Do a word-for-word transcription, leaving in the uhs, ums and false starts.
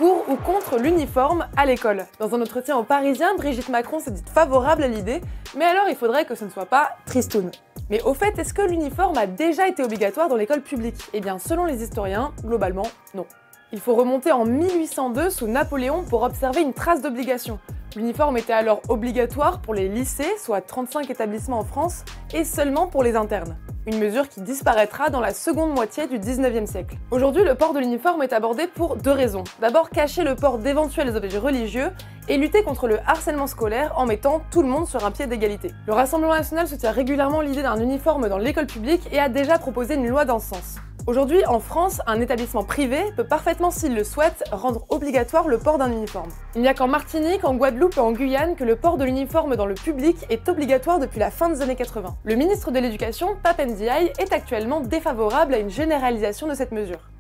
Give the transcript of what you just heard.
pour ou contre l'uniforme à l'école. Dans un entretien au Parisien, Brigitte Macron s'est dite favorable à l'idée, mais alors il faudrait que ce ne soit pas tristoun. Mais au fait, est-ce que l'uniforme a déjà été obligatoire dans l'école publique? Eh bien, selon les historiens, globalement, non. Il faut remonter en mille huit cent deux sous Napoléon pour observer une trace d'obligation. L'uniforme était alors obligatoire pour les lycées, soit trente-cinq établissements en France, et seulement pour les internes. Une mesure qui disparaîtra dans la seconde moitié du dix-neuvième siècle. Aujourd'hui, le port de l'uniforme est abordé pour deux raisons. D'abord, cacher le port d'éventuels objets religieux et lutter contre le harcèlement scolaire en mettant tout le monde sur un pied d'égalité. Le Rassemblement national soutient régulièrement l'idée d'un uniforme dans l'école publique et a déjà proposé une loi dans ce sens. Aujourd'hui, en France, un établissement privé peut parfaitement, s'il le souhaite, rendre obligatoire le port d'un uniforme. Il n'y a qu'en Martinique, en Guadeloupe et en Guyane que le port de l'uniforme dans le public est obligatoire depuis la fin des années quatre-vingt. Le ministre de l'Éducation, Pape Ndiaye, est actuellement défavorable à une généralisation de cette mesure.